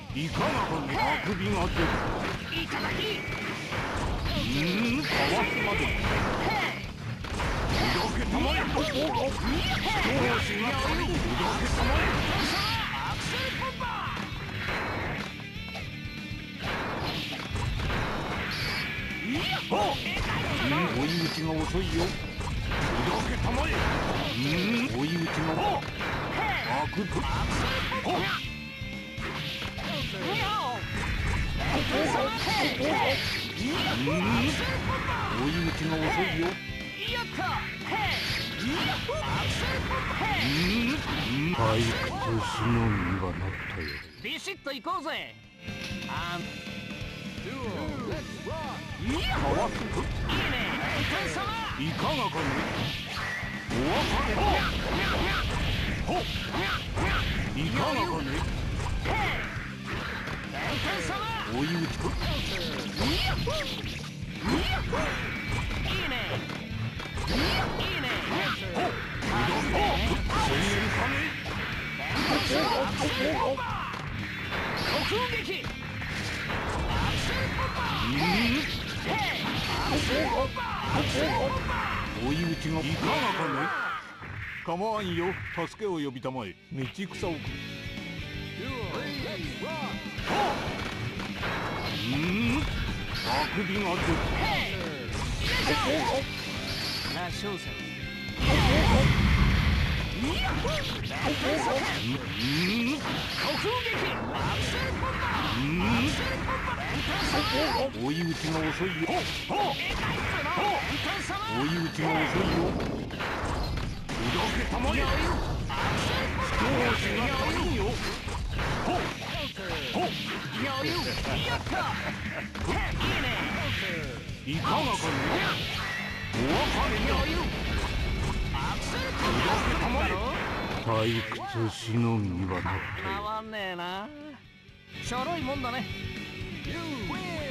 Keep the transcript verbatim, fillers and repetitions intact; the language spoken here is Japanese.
いかがかね。あくびが出る。いただき。うん、かわすまで。砕けたまえ。どうしがため。砕けたまえ。アクセルポンパー。いやほ。追い打ちが遅いよ。砕けたまえ。うん、追い打ちが。あくと。ほっ。追い打ちが遅いよ。退屈しのぎはなったよ。ビシッと行こうぜ。あんかわす。いいね。いかがかね。お別れ。ほっ。いかがかね。追い打ちか。いいね。いいね。ほっ。攻めるかね。突撃。追い打ちがいかがかね。構わんよ。助けを呼びたまえ。道草をく。うん、あくびが出る。なあ、翔さん。うん、追い打ちが遅いよ。追い打ちが遅いよ。砕けたまえ。少しが足りんよ。ほっほっ。いかがかね。お別れよ。砕けたまえ。退屈しのぎはなったよ。変わんねえな。しょろいもんだね。